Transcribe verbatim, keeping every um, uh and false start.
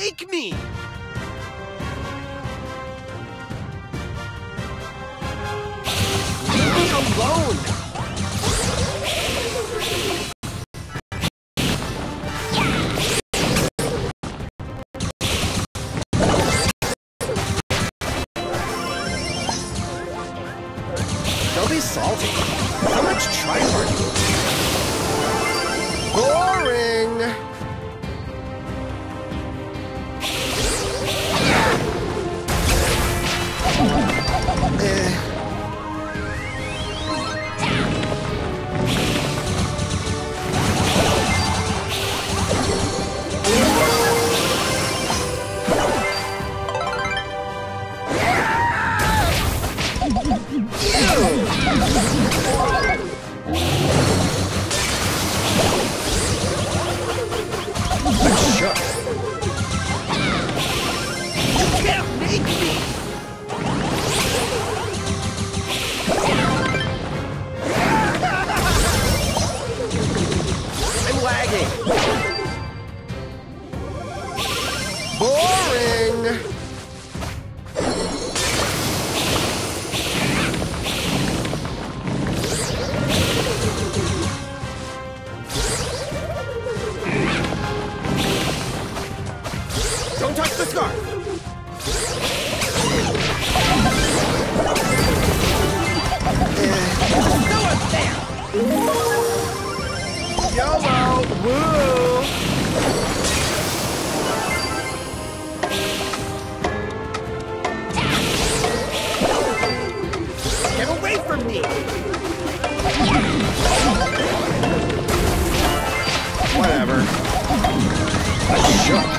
make me! Leave me alone! Don't be salty. How much tryhard? Boring! Eh. Boring! Don't touch the scarf! No one's there! YOLO! Woo! Get away from me! Whatever. Shook.